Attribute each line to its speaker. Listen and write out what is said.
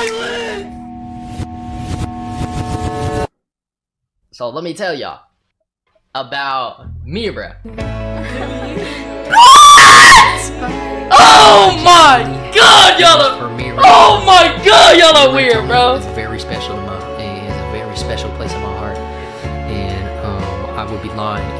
Speaker 1: So let me tell y'all about Mira. Oh my god, y'all are oh my god, y'all are weird, bro.
Speaker 2: It's very special to my, and it's a very special place in my heart. And I would be lying